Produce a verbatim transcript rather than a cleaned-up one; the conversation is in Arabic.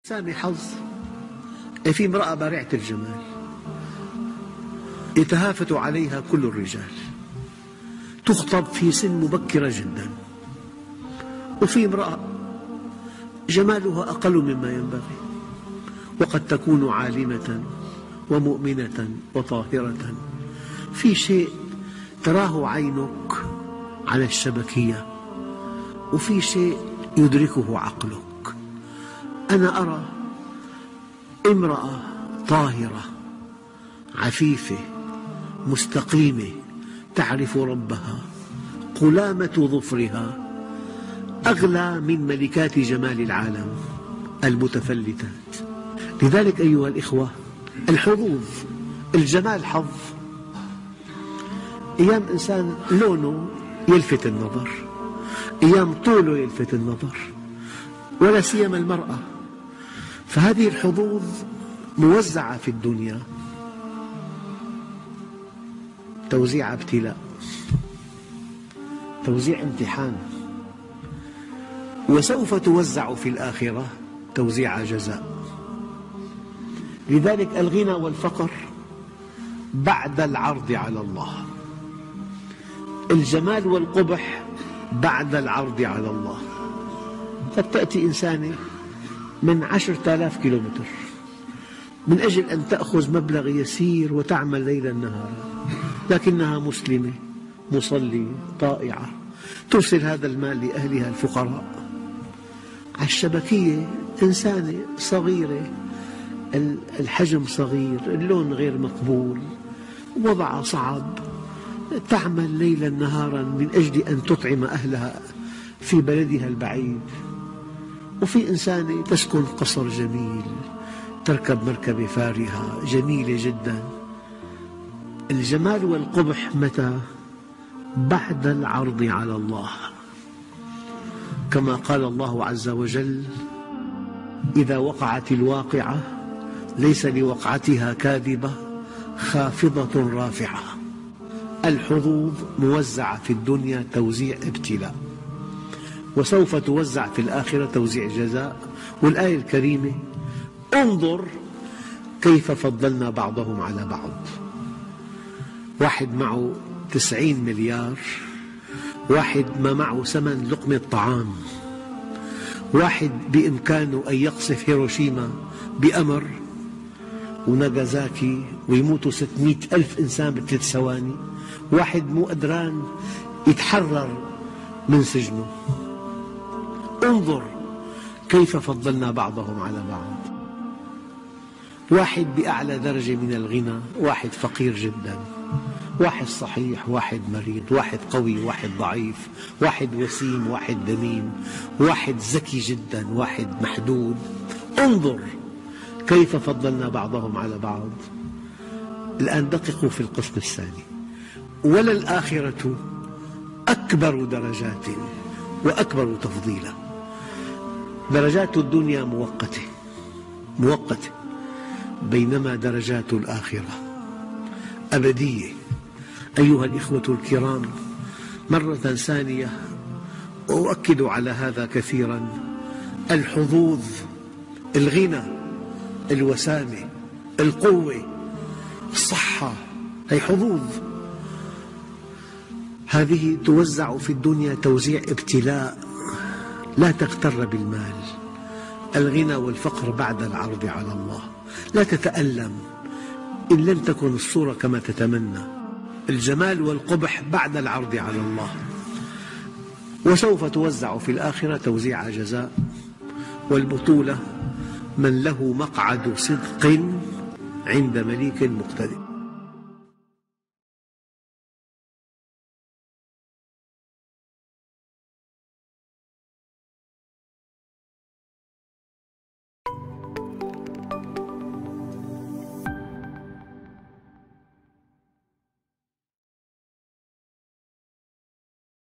سامي حظ. في امرأة بارعة الجمال يتهافت عليها كل الرجال، تخطب في سن مبكرة جدا، وفي امرأة جمالها أقل مما ينبغي، وقد تكون عالمة ومؤمنة وطاهرة، في شيء تراه عينك على الشبكية وفي شيء يدركه عقلك. أنا أرى امرأة طاهرة عفيفة مستقيمة تعرف ربها، قلامة ظفرها أغلى من ملكات جمال العالم المتفلتات. لذلك أيها الإخوة، الحظوظ، الجمال حظ. أيام إنسان لونه يلفت النظر، أيام طوله يلفت النظر، ولا سيما المرأة. فهذه الحظوظ موزعة في الدنيا توزيع ابتلاء، توزيع امتحان، وسوف توزع في الآخرة توزيع جزاء. لذلك الغنى والفقر بعد العرض على الله، الجمال والقبح بعد العرض على الله. قد تأتي إنسانة من عشرة آلاف كيلومتر من أجل أن تأخذ مبلغ يسير وتعمل ليلا نهارا، لكنها مسلمة مصلية طائعة، ترسل هذا المال لأهلها الفقراء. على الشبكية إنسانة صغيرة، الحجم صغير، اللون غير مقبول، وضعها صعب، تعمل ليلا نهارا من أجل أن تطعم أهلها في بلدها البعيد. وفي إنسانة تسكن قصر جميل، تركب مركبة فارهة جميلة جدا. الجمال والقبح متى؟ بعد العرض على الله، كما قال الله عز وجل: إذا وقعت الواقعة ليس لوقعتها كاذبة خافضة رافعة. الحظوظ موزعة في الدنيا توزيع ابتلاء، وسوف توزع في الآخرة توزيع جزاء. والآية الكريمة: انظر كيف فضلنا بعضهم على بعض. واحد معه تسعين مليار، واحد ما معه ثمن لقمة طعام، واحد بإمكانه أن يقصف هيروشيما بأمر وناغازاكي ويموتوا ستمئة ألف إنسان بثلاث ثواني، واحد مو قدران يتحرر من سجنه. انظر كيف فضلنا بعضهم على بعض. واحد بأعلى درجة من الغنى، واحد فقير جدا، واحد صحيح، واحد مريض، واحد قوي، واحد ضعيف، واحد وسيم، واحد دميم، واحد ذكي جدا، واحد محدود. انظر كيف فضلنا بعضهم على بعض. الآن دققوا في القسم الثاني: وللآخرة أكبر درجات وأكبر تفضيلا. درجات الدنيا مؤقتة مؤقتة، بينما درجات الآخرة أبدية. أيها الإخوة الكرام، مرة ثانية وأؤكد على هذا كثيرا: الحظوظ، الغنى، الوسامة، القوة، الصحة، هي حظوظ. هذه توزع في الدنيا توزيع ابتلاء. لا تغتر بالمال. الغنى والفقر بعد العرض على الله. لا تتألم إن لم تكن الصورة كما تتمنى. الجمال والقبح بعد العرض على الله، وسوف توزع في الآخرة توزيع جزاء. والبطولة من له مقعد صدق عند مليك مقتدر.